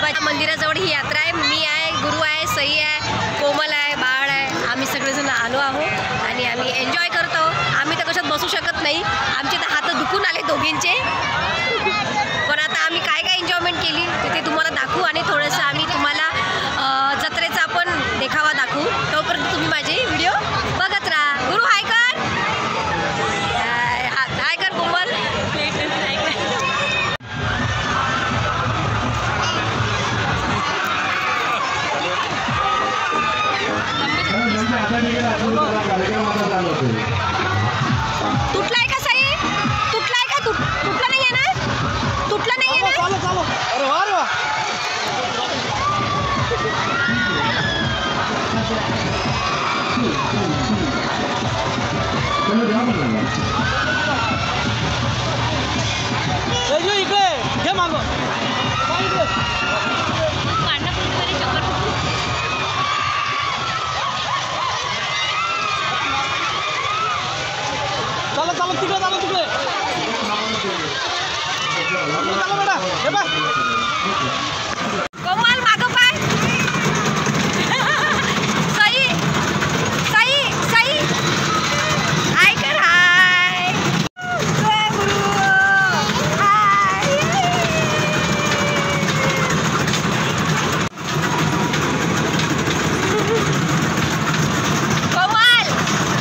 बाबा मंदिराजवळ ही यात्रा आहे. मी आहे, गुरु आहे, सई आहे, कोमल आहे, बाळ आहे. आम्ही सगळेजण आलो आहोत आणि आम्ही एन्जॉय करतो. आम्ही तर कशात बसू शकत नाही, आमचे तर हात दुखून आले दोघींचे. पण आता आम्ही काय काय एन्जॉयमेंट केली ते तुम्हाला दाखवू आणि थोडंसं आम्ही तुम्हाला जत्रेचा आपण देखावा दाखवू. तोपर्यंत तुम्ही माझे व्हिडिओ बघत राहा. गुरु हाय कर, हाय कर कोमल. तुटलाय का सई? तुटलाय का? तुटला नाहीये ना? तुटला नाहीये ना? चालो चालो. अरे वा रे वा. इकडे घे मागं. चला चला तिकडे चला तिकडे. चला बेटा हे बघ. कोमल मागं पाय. सई सई सई हाय कर. हाय गुरु. हाय. कोमल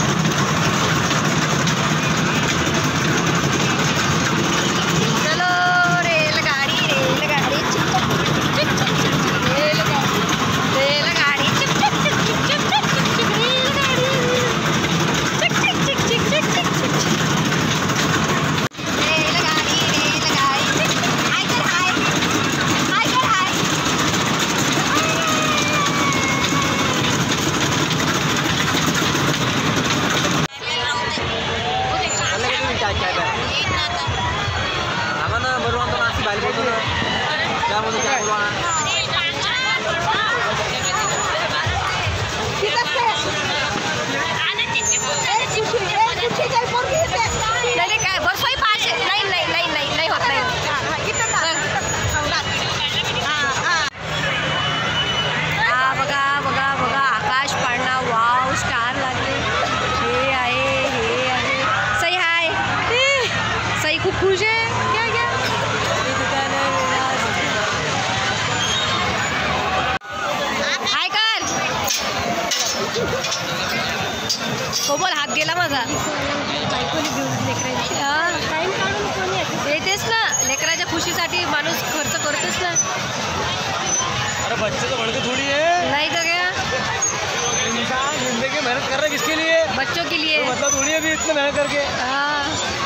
चलो रेलगाड़ी रेलगाड़ी चिक चिक चिक चिक चिक रेलगाड़ी चिक चिक चिक चिक चिक चिक चिक रेलगाड़ी चिक चिक चिक चिक चिक चिक चिक रेलगाड़ी रेलगाड़ी चिक हाय कर हाय. हाय कर हाय. आम्हाला बरोबर ना अशी बाहेर बोलतो ना त्यामध्ये काय बोलवा. नाही काय बसवाई पाहिजे. नाही नाही नाही नाही नाही होत नाही. हा बघा बघा बघा आकाश पाळणा. वाव स्टार लागले. हे आहे सई. हाय सई खूप खुश आहे. क्या क्या हाय कर. कोमल हात गेला माझा. येतेच ना लेकराच्या खुशीसाठी माणूस खर्च करतोच ना. अरे बच्चे तो बड़के थोड़ी है. नहीं तो क्या, इंसान जिंदगी मेहनत कर रहा है किसके लिए? बच्चों के लिए. तो मतलब थोड़ी है भी इतना मेहनत करके. हाँ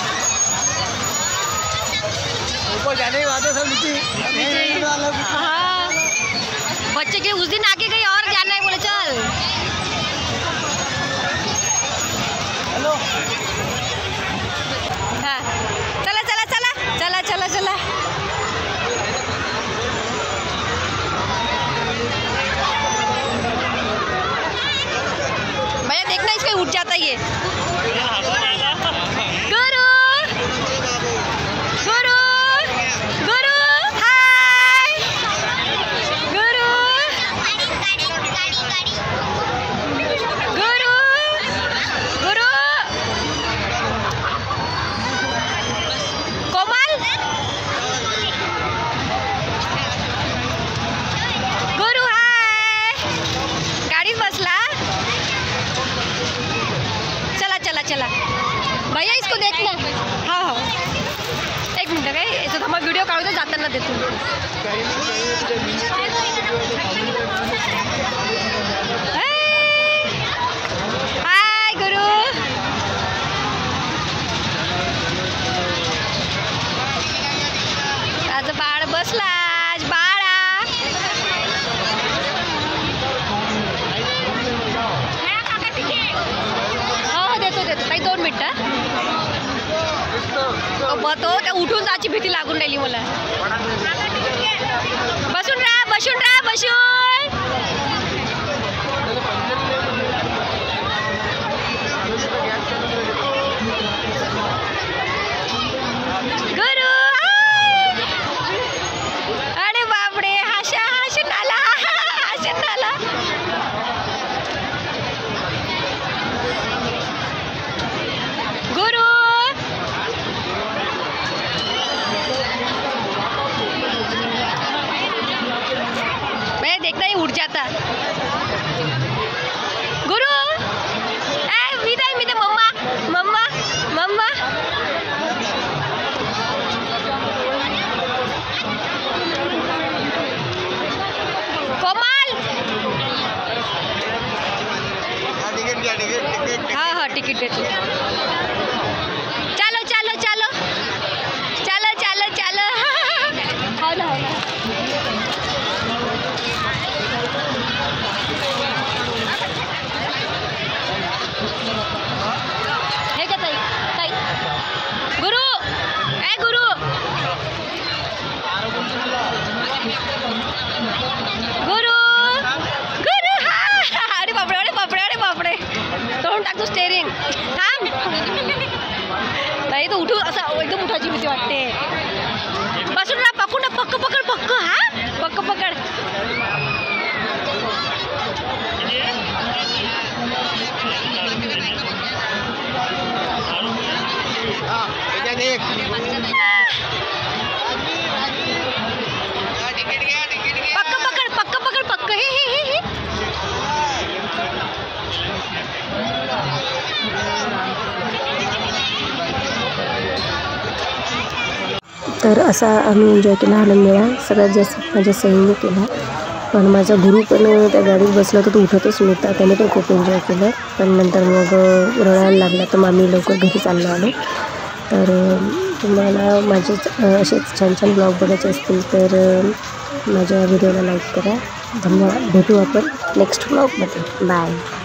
ऊपर जाने की बात है सब नीचे. हाँ बच्चे के उस दिन आके कहीं और जाना है बोले चल. हेलो हाँ चला चला चला चला चला चला. भैया देखना इसका उठ जाता है ये. गुरु गुरु गुरु हाय. गुरु गुरु गुरु कोमल गुरु हाय. गाडीत बसला. चला चला चला भैया इसको देखना. हाँ हाँ एक मिनट काय याचा थांबा व्हिडिओ काढू दे जाताना देतो. हाय गुरु. आज बाळ बसला. आज बाळा हो देतो देतो काही 2 मिनिटं. तो त्या उठून जायची भीती लागून राहिली मला. बसून राहा बसून राहा बसून. गुरु अरे बापरे हाशा. गुरु मैं देखना ही उठ जाता। गुरु मीदा मम्मा मम्मा मम्मा कोमल हाँ हाँ टिकट देती। चलो चलो चलो चलो चलो चलो हो ना हे का ताई ताई गुरु गुरु गुरु गुरु अरे बापरे अरे बापरे अरे बापरे तोंड टाकतो स्टेरिंग थांब नाही तो उठू असं एकदम उठायची भीती वाटते। बसून ना पकडू ना पक्क पकड पक्क हा पक्क पकड पक्क पकड पक्क पकड पक्क हे तर असा आम्ही एन्जॉय केला आनंद मेळा। सगळ्यात जास्त माझ्या सईने केला, पण माझा गुरु पण त्या गाडीत बसला तर तो उठतच नव्हता, त्याने पण खूप एन्जॉय केलं। पण नंतर मग रडायला लागला तर आम्ही लवकर घरी चाललो आलो। तर तुम्हाला माझे असेच छान छान ब्लॉग बघायचे असतील तर माझ्या व्हिडिओला लाईक करा। धन्यवाद। भेटू आपण नेक्स्ट ब्लॉगमध्ये। बाय।